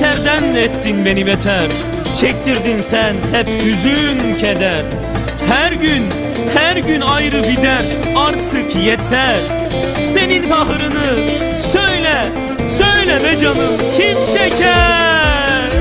Beterden ettin beni beter, çektirdin sen hep hüzün keder. Her gün ayrı bir dert, artık yeter. Senin kahrını söyle be canım, kim çeker?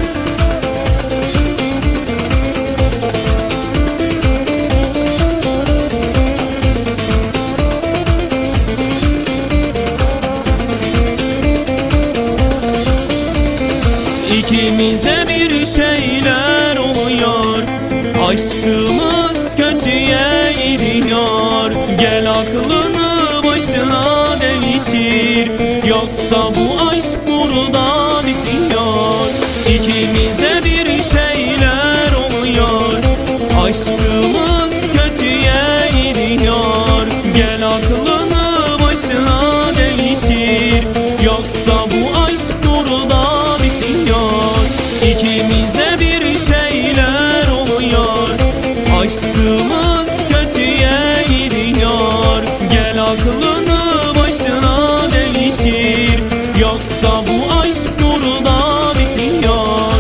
İkimize bir şeyler oluyor, aşkımız kötüye gidiyor. Gel aklını başına devşir, yoksa bu aşk burada bitiyor. İkimize bir şeyler oluyor, aşkımız kötüye gidiyor. Gel aklını başına devşir, yoksa bu aşk burada bitiyor. İkimize bir şeyler oluyor, aşkımız kötüye gidiyor. Gel aklını başına devşir, yoksa bu aşk burada bitiyor.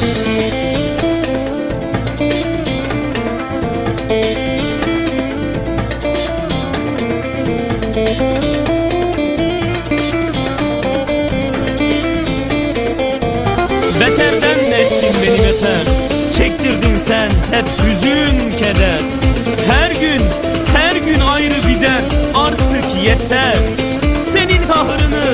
Beterden ettin beni beter, çektirdin sen hep hüzün keder. Her gün ayrı bir dert, artık yeter. Senin kahrını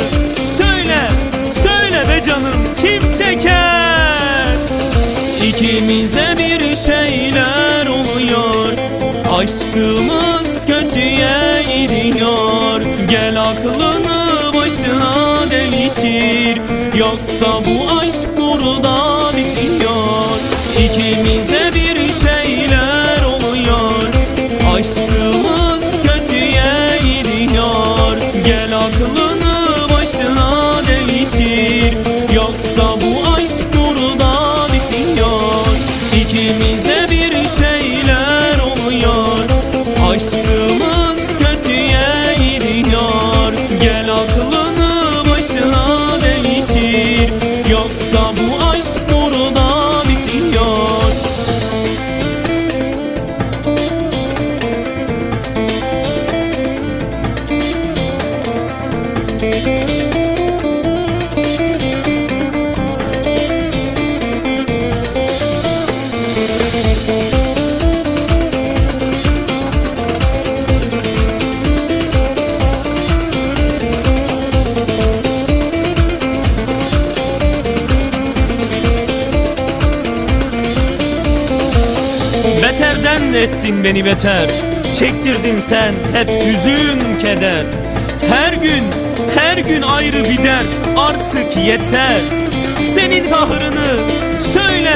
söyle be canım, kim çeker? İkimize bir şeyler oluyor, aşkımız kötüye gidiyor. Gel aklını başına devşir, yoksa bu aşk burada bitiyor. İkimize bir şeyler oluyor, aşkımız kötüye gidiyor. Gel aklını başına devşir, yoksa bu aşk burada bitiyor. İkimize bir şeyler oluyor, aşkımız kötüye gidiyor. Gel aklını başına devşir, yoksa bu aşk burada bitiyor. Beterden ettin beni beter, çektirdin sen hep hüzün keder. Her gün ayrı bir dert, artık yeter. Senin kahrını